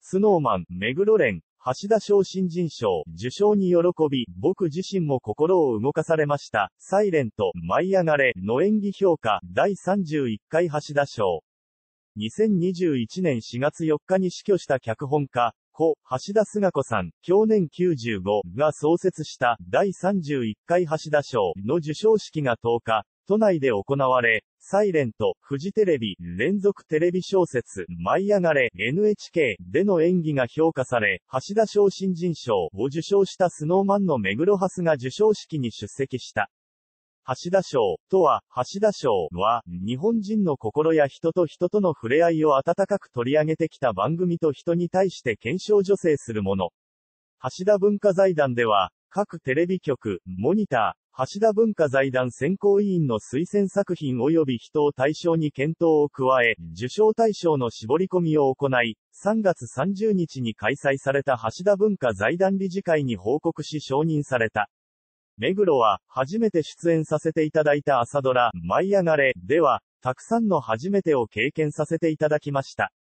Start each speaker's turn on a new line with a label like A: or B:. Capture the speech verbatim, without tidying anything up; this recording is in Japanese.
A: スノーマン、目黒蓮、橋田賞新人賞、受賞に喜び、僕自身も心を動かされました。サイレント、舞い上がれ、の演技評価、だいさんじゅういっかい橋田賞。にせんにじゅういちねんしがつよっかに死去した脚本家、故、橋田壽賀子さん、享年きゅうじゅうごが創設した、だいさんじゅういっかい橋田賞の授賞式がとおか、都内で行われ、サイレント、フジテレビ、連続テレビ小説、舞い上がれ、エヌエイチケー での演技が評価され、橋田賞新人賞を受賞したスノーマンの目黒蓮が授賞式に出席した。橋田賞とは、橋田賞は、日本人の心や人と人との触れ合いを温かく取り上げてきた番組と人に対して顕彰助成するもの。橋田文化財団では、各テレビ局、モニター、橋田文化財団選考委員の推薦作品及び人を対象に検討を加え、受賞対象の絞り込みを行い、さんがつさんじゅうにちに開催された橋田文化財団理事会に報告し承認された。目黒は、初めて出演させていただいた朝ドラ、舞い上がれ、では、たくさんの初めてを経験させていただきました。